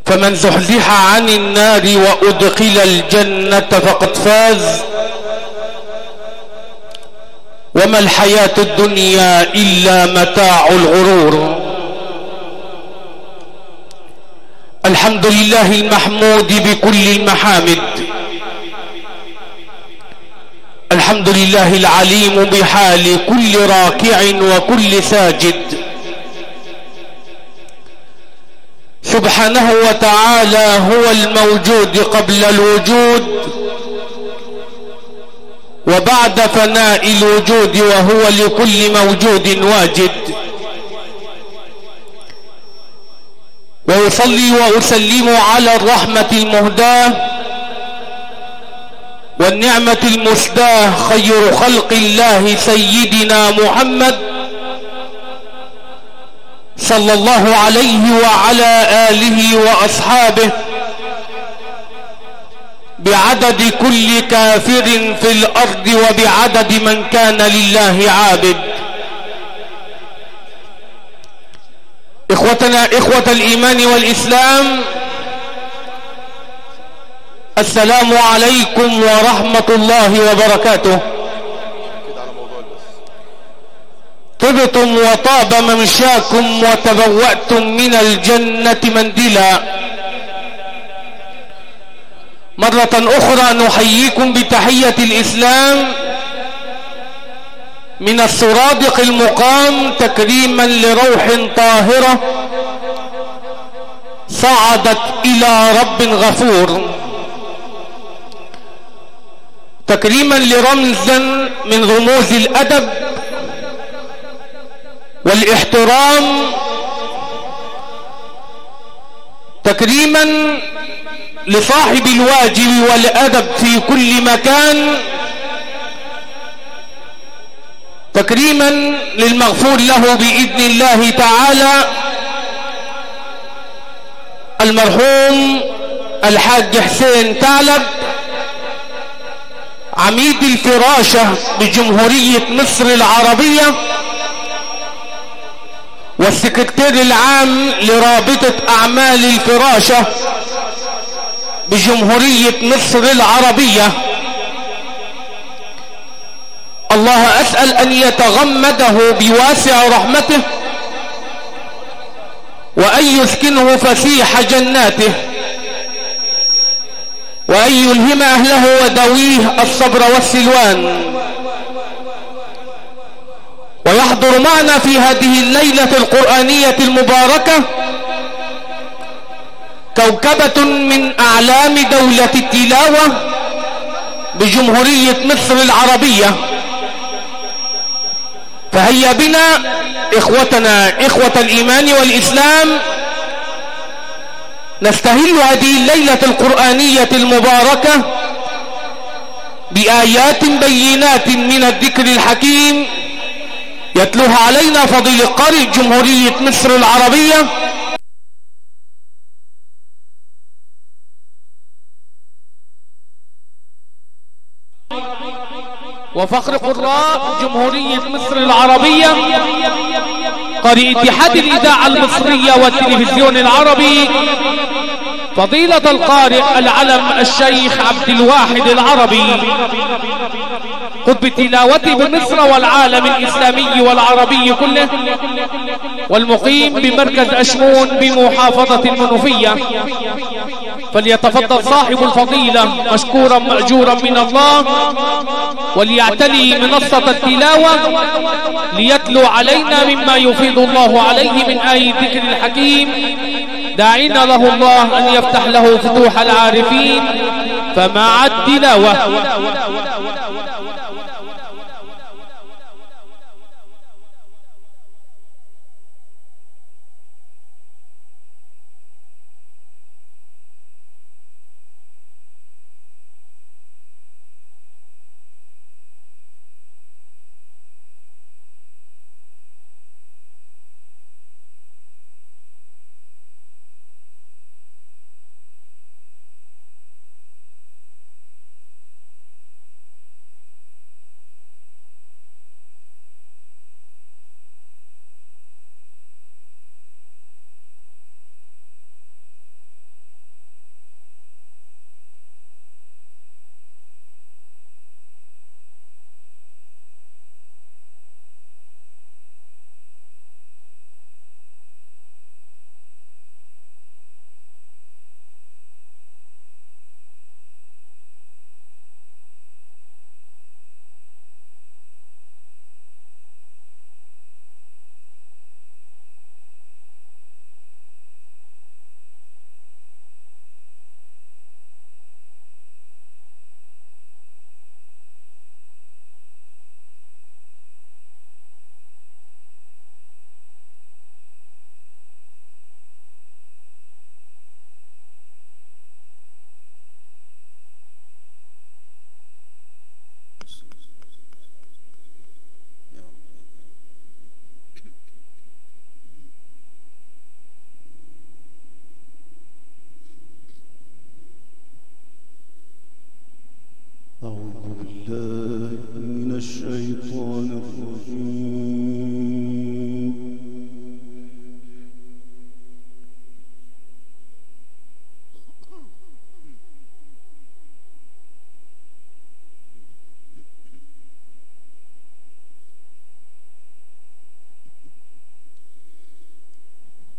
فمن زحزح عن النار وأدخل الجنة فقد فاز، وما الحياة الدنيا إلا متاع الغرور. الحمد لله المحمود بكل المحامد، الحمد لله العليم بحال كل راكع وكل ساجد، سبحانه وتعالى هو الموجود قبل الوجود وبعد فناء الوجود، وهو لكل موجود واجد. وأصلي وأسلم على الرحمة المهداة والنعمة المسداة، خير خلق الله سيدنا محمد صلى الله عليه وعلى آله وأصحابه، بعدد كل كافر في الأرض وبعدد من كان لله عابد. إخوتنا إخوة الإيمان والإسلام، السلام عليكم ورحمة الله وبركاته. طبتم وطاب ممشاكم وتبوأتم من الجنة منزلا. مرة أخرى نحييكم بتحية الإسلام من السرادق المقام، تكريما لروح طاهرة صعدت إلى رب غفور، تكريما لرمز من رموز الأدب والاحترام، تكريما لصاحب الواجب والأدب في كل مكان، تكريما للمغفور له بإذن الله تعالى المرحوم الحاج حسين ثعلب، عميد الفراشة بجمهورية مصر العربية والسكرتير العام لرابطة أعمال الفراشة بجمهورية مصر العربية. الله أسأل أن يتغمده بواسع رحمته وأن يسكنه فسيح جناته، وأن يلهم أهله وذويه الصبر والسلوان. ويحضر معنا في هذه الليلة القرآنية المباركة كوكبة من أعلام دولة التلاوة بجمهورية مصر العربية. فهيا بنا إخوتنا إخوة الإيمان والإسلام نستهل هذه الليلة القرآنية المباركة بآيات بينات من الذكر الحكيم يتلوها علينا فضيل قارئ جمهورية مصر العربية وفخر قراء جمهورية مصر العربية، قارئ اتحاد الإذاعة المصرية والتلفزيون العربي، فضيلة القارئ العلم الشيخ عبد الواحد العربي، قطب التلاوة بمصر والعالم الإسلامي والعربي كله، والمقيم بمركز أشمون بمحافظة المنوفية. فليتفضل صاحب الفضيلة مشكورا مأجورا من الله، وليعتلي منصة التلاوة ليتلو علينا مما يفيض الله عليه من آي الذكر الحكيم، داعينا له الله أن يفتح له فتوح العارفين. فمع التلاوة.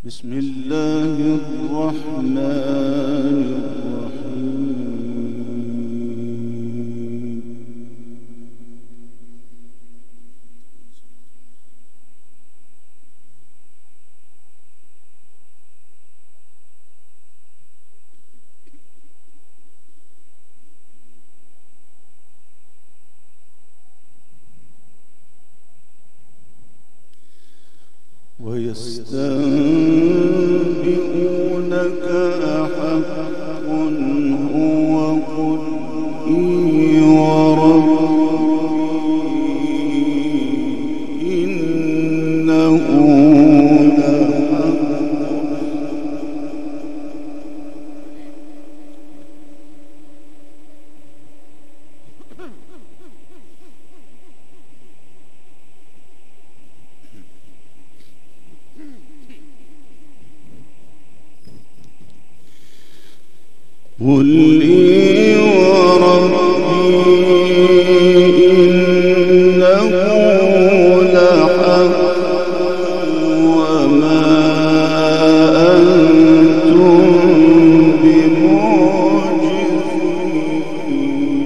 بسم الله الرحمن الرحيم. ويستنبئونك أحق هو قل إي وربي إنه لحق. قل إي وربي إنه لحق وما أنتم بمعجزين.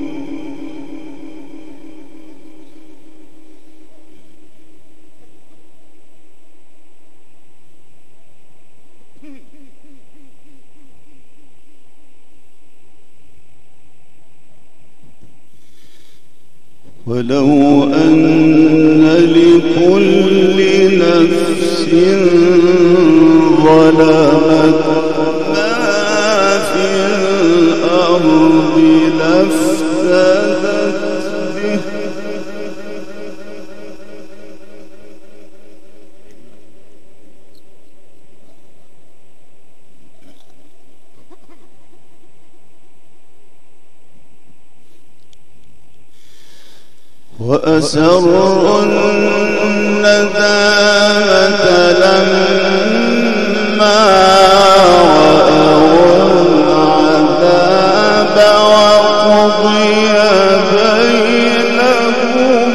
ولو أن لكل نفس ظلمت ما في الأرض لافتدت به وأسروا الندامة لما رأوا العذاب وقضي بينهم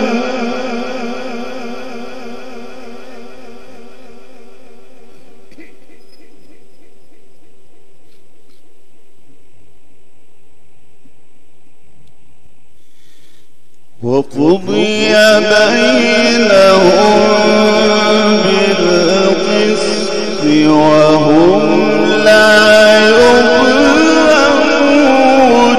بالقسط وهم لا يظلمون.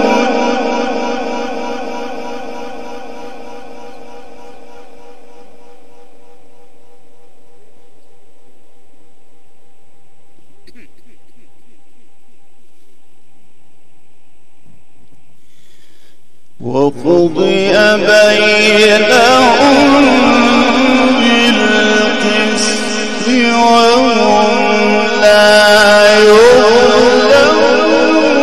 وقضي بينهم بالقسط وهم لا يظلمون.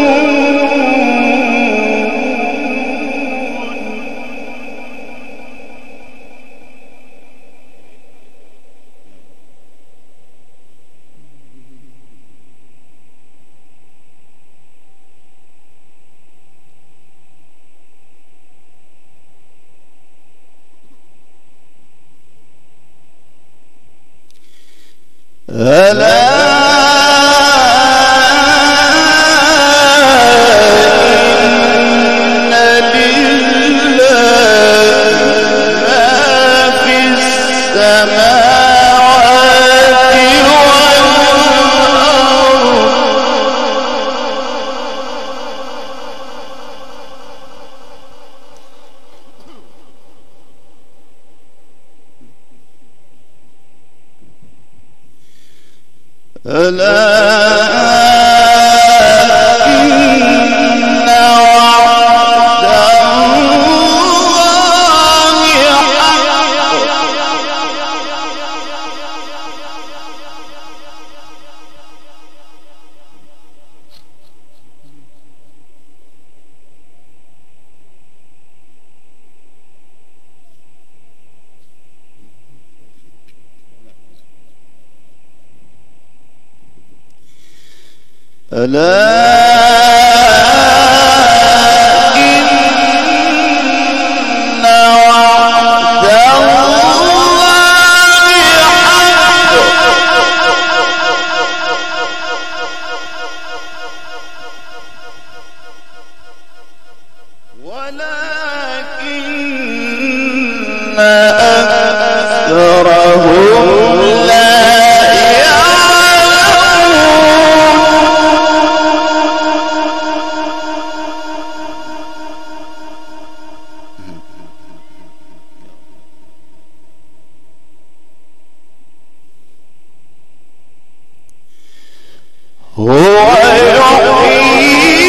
ألا إن لله ما في السماوات والأرض ألا إن وعد الله حق ألا إن وعد الله حق هو يحيي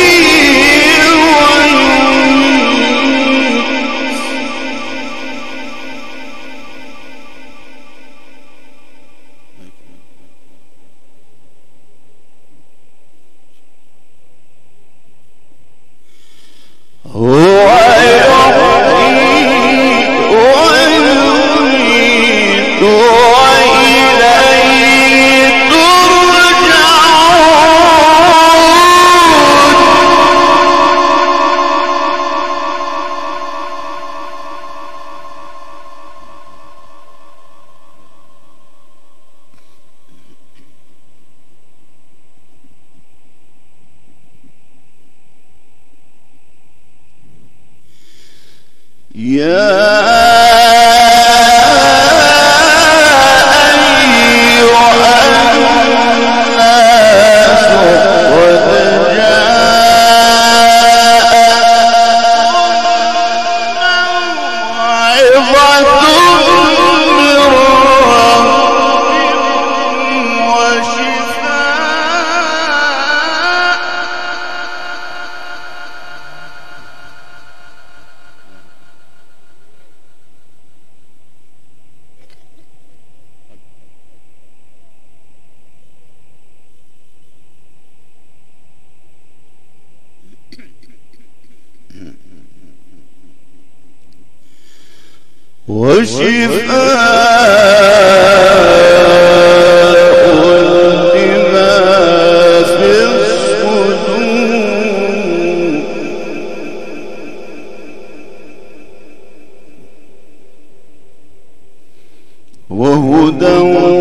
وهدى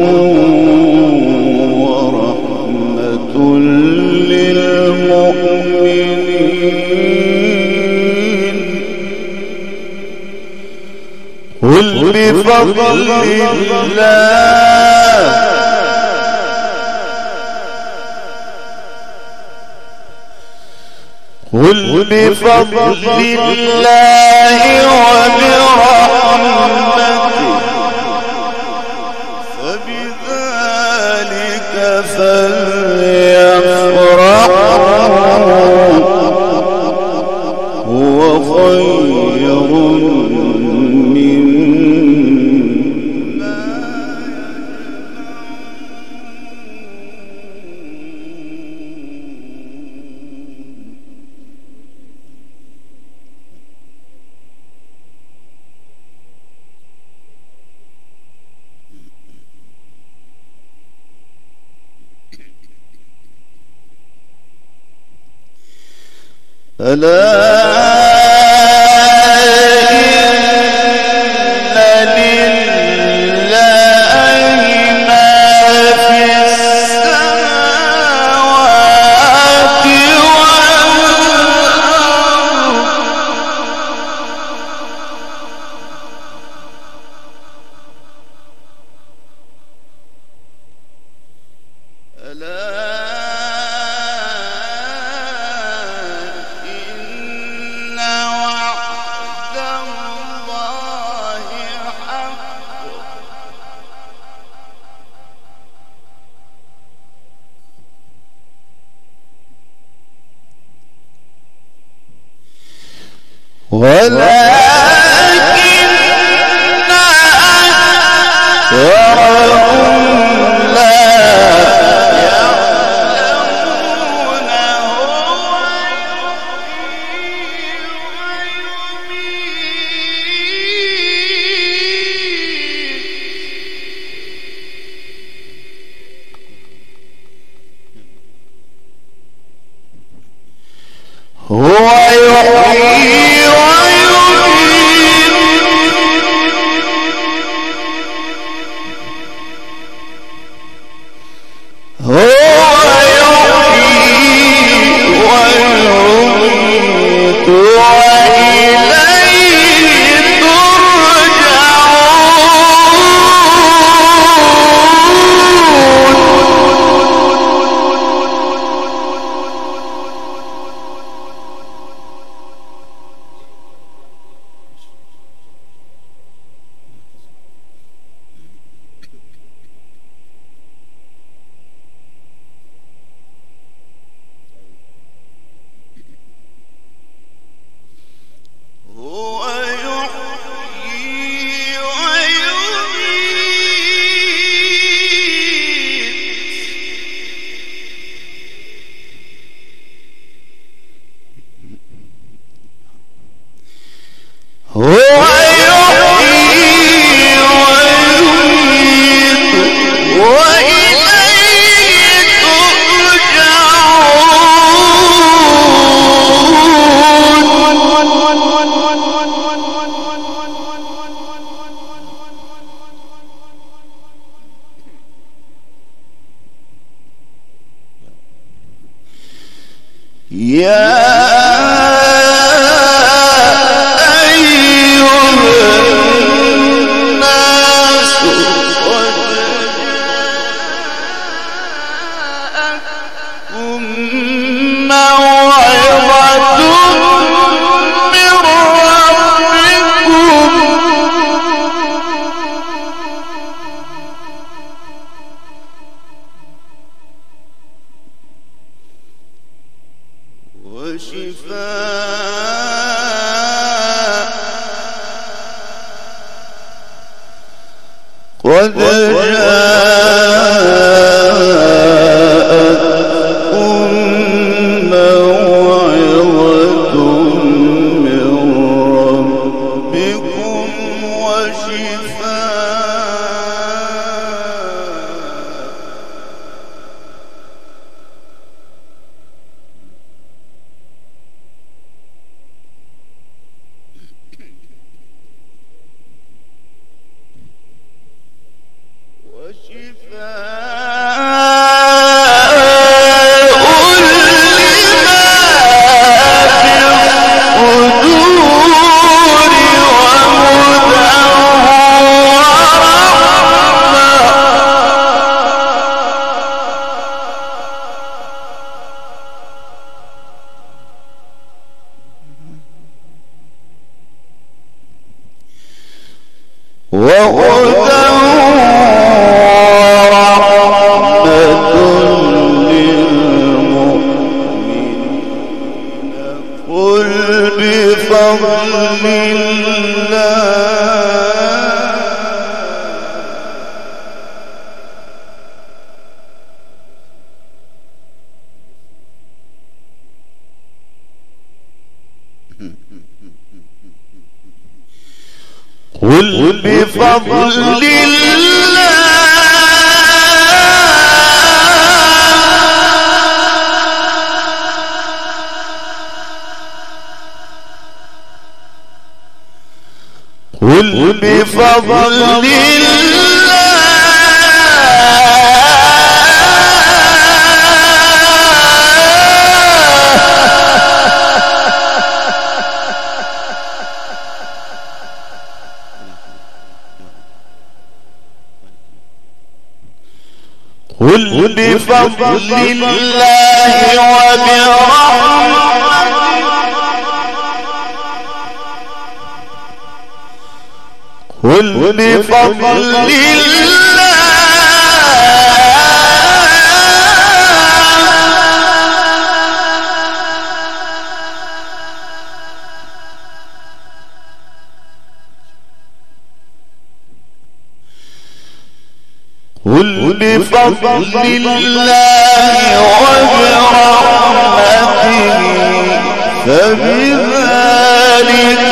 ورحمة للمؤمنين قل بفضل الله قل بفضل الله وبرحمته فبذلك فليفرحوا هو خير ألا إن لله ما في السماوات والأرض ألا ولكن أكثرهم لا يعلمون هو يحيي قد جاءتكم موعظة من ربكم وهدى ورحمة للمؤمنين قل بفضل قل بفضل قل بفضل قل بفضل الله وبرحمته قل بفضل قل بفضل الله وبرحمته فبذلك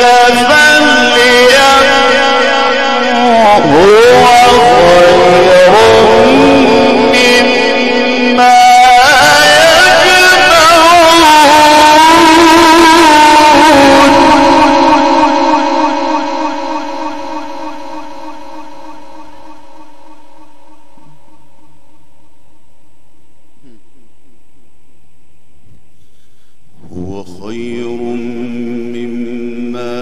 فليفرحوا هو خير مما خير مما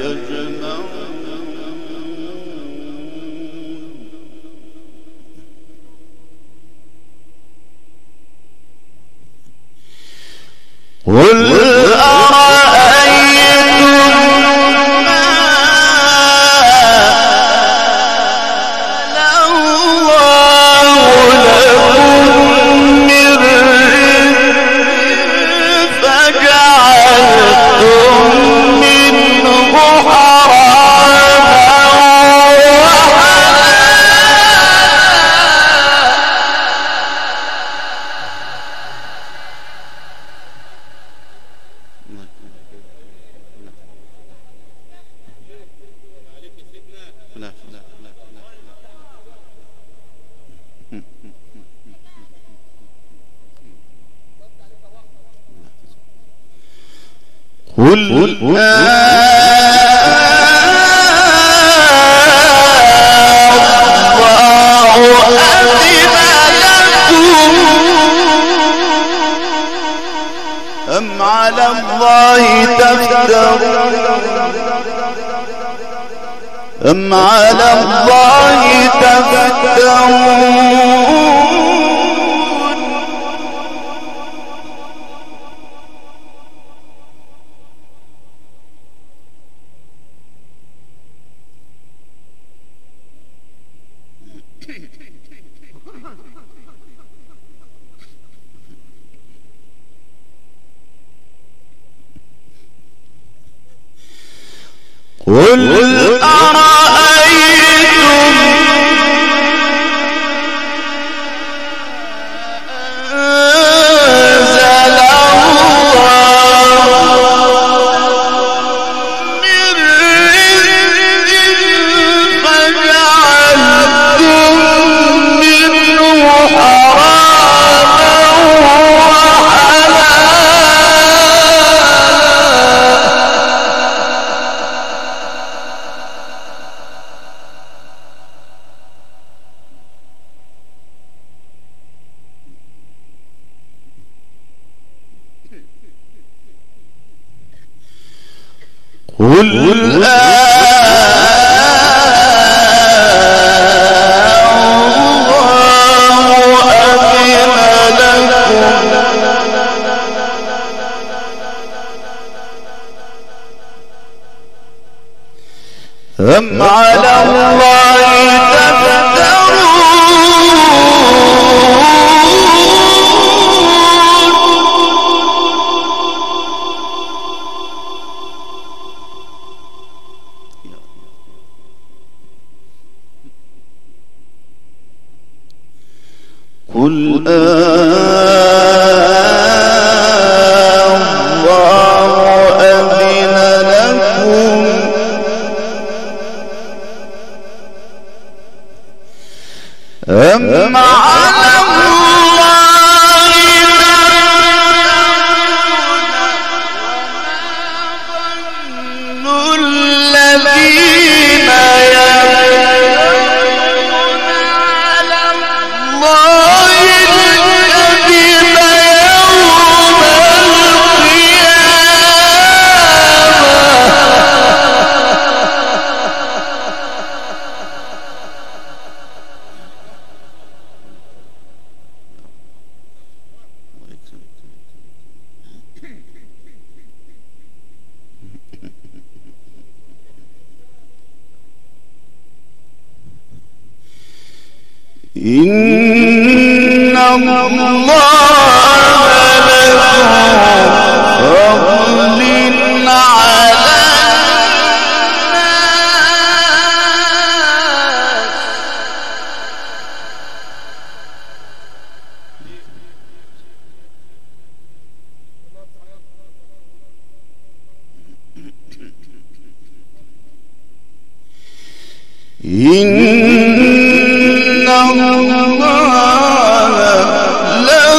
يجمعون قل أرأيتم ما الله لكم من رزق فجعلتم منه حراما قل الله أذن لكم أم على الله تفترون أم على الله تفترون قل أرأيتم أنزل الله من رزق فجعلتم منه حراما وحلالا قل الله أذن لكم أم على الله تفترون قل الله أذن لكم أم على الله تفترون الذين يفترون على الله الكذب يوم إن الله لذو فضل على إن الله له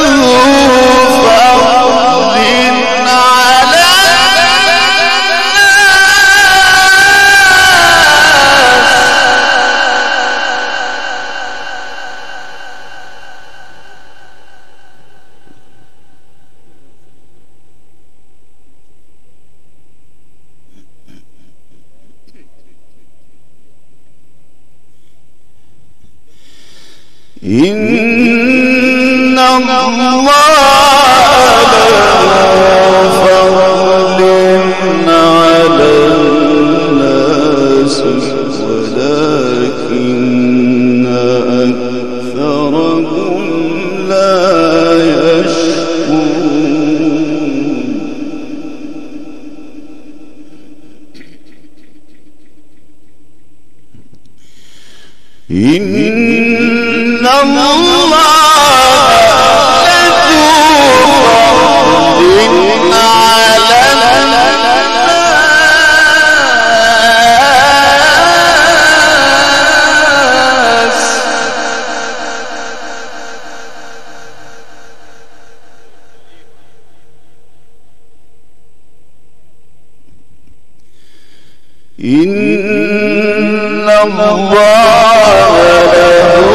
فضل على إن الله له فضل على الناس ولكن أكثرهم لا يشكرون إن الله لذو فضل على الناس إن الله له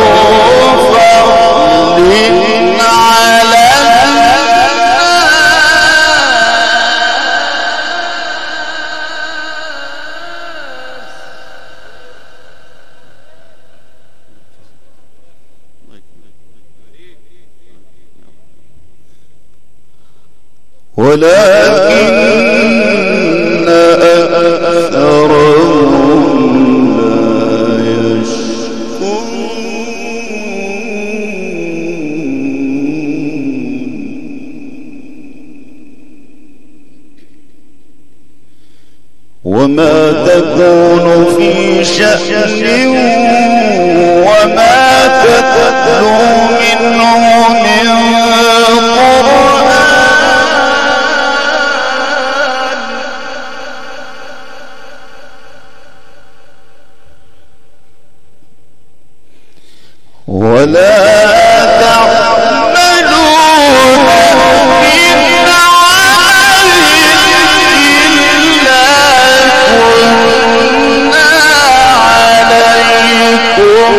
فضل على الناس ولكن أكثرهم لا يشكرون. وما تكون في شأن وما تتلو منه من قرآن ولا تعملون من عمل إلا كنا عليكم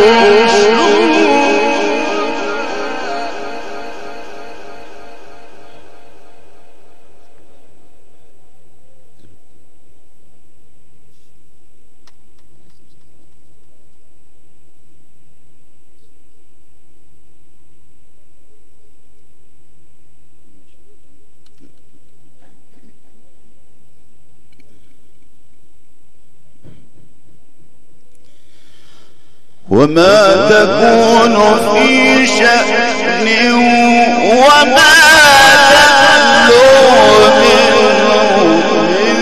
وما تكون في شأن وما تتلو منه من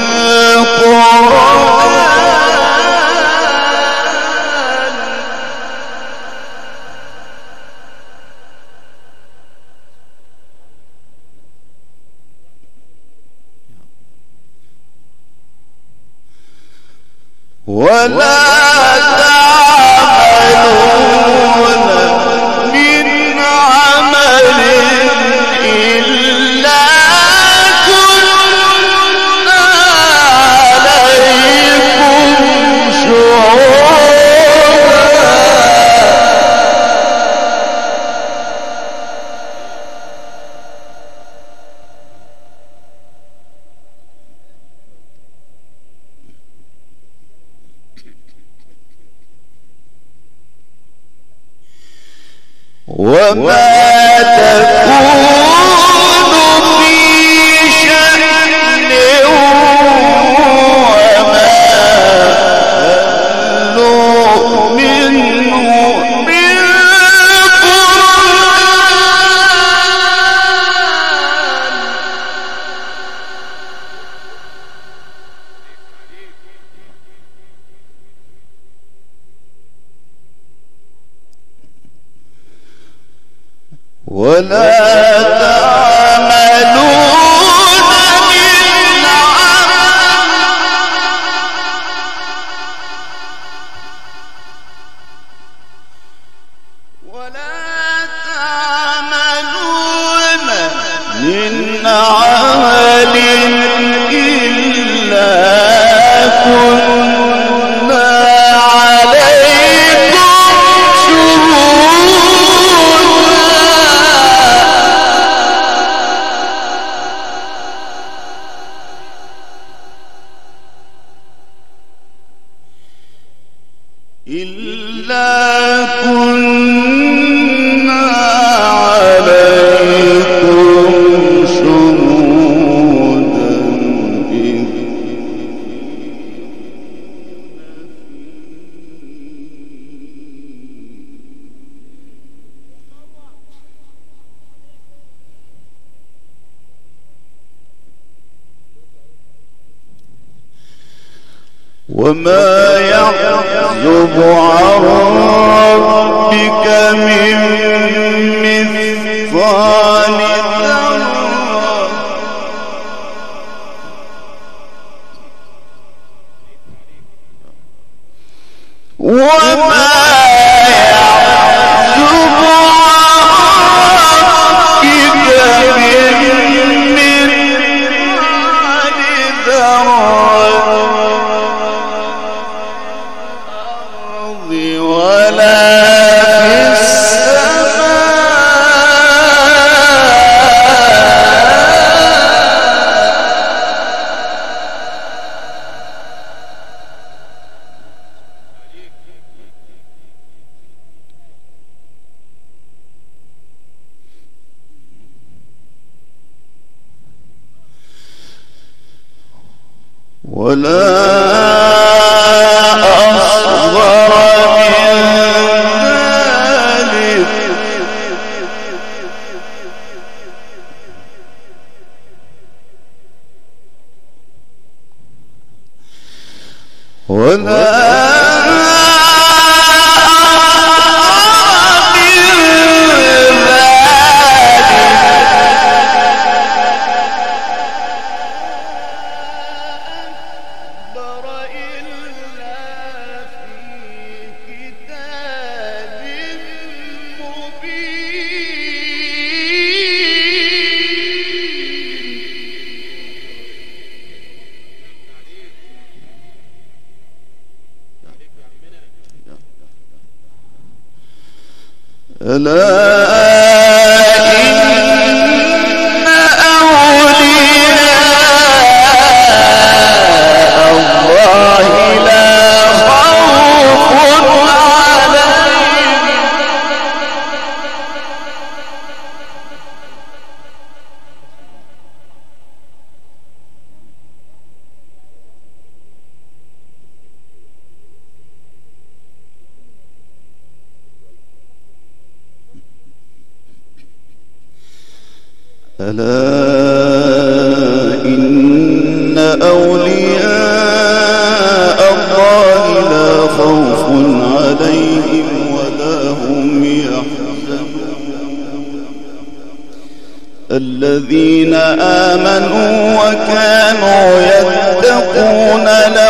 قرآن ولا من عمل إلا كنا عليكم شهودا وما تكون في شأن وما تتلو منه من قرآن ولا تعملون من عمل إلا كنا عليكم وما يعزب عن ربك من مثقال ذرة وما يعزب عن ربك من مثقال ذرة ولا في السماء ولا أصغر من ذلك ولا ألا إن أولياء الله لا خوف عليهم ألا إن أولياء الله لا خوف عليهم ولا هم يحزنون الذين آمنوا وكانوا يتقون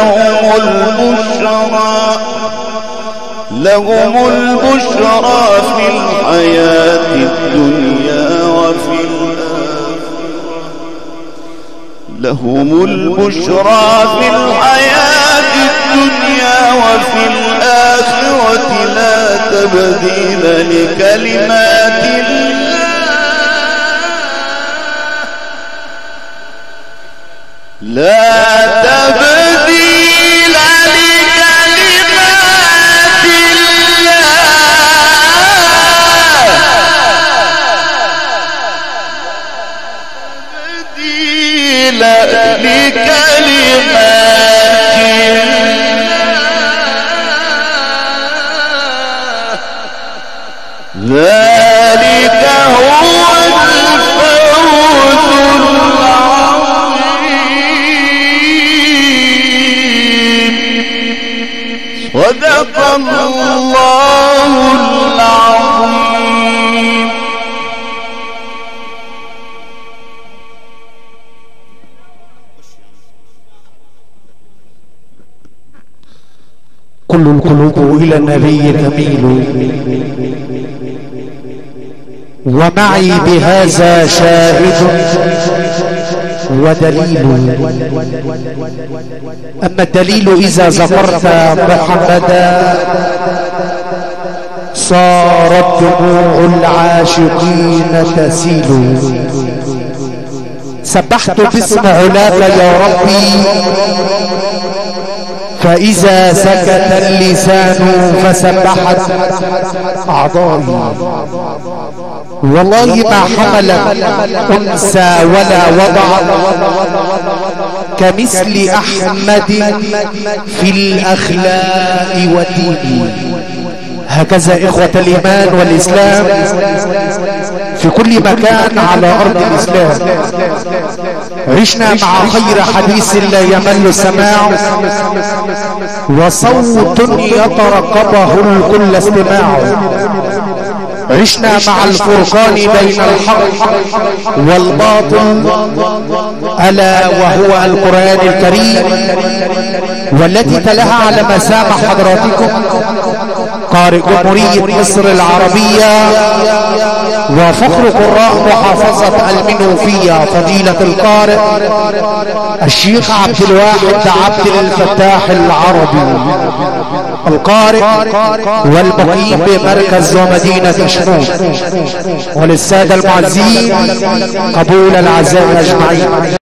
لهم البشرى في الحياة الدنيا وفي لهم البشرى في الحياة الدنيا وفي الآخرة لا تبديل لكلمات الله لا تبديل لكلمات ذلك هو الفوز العظيم صدق الله العظيم. كل القلوب إلى النبي تميل ومعي بهذا شاهد ودليل. أما الدليل إذا ذكرت محمدا صارت دموع العاشقين تسيل. سبحت باسم علاك يا ربي فإذا سكت اللسان فسبحت أعضائي. والله ما حملت أنثى ولا وضعت كمثل أحمد في الأخلاق والدين. هكذا إخوة الإيمان والإسلام في كل مكان على أرض الإسلام عشنا مع خير حديث لا يمل سماع وصوت يترقبه الكل استماع. عشنا مع الفرقان بين الحق والباطل ألا وهو القرآن الكريم والتي تلاها على مسامع حضراتكم قارئ جمهورية مصر العربية وفخر قراء محافظة المنوفية فضيلة القارئ الشيخ عبد الواحد عبد الفتاح العربي القارئ والمقيم بمركز ومدينة شموت. وللسادة المعزين قبول العزاء أجمعين.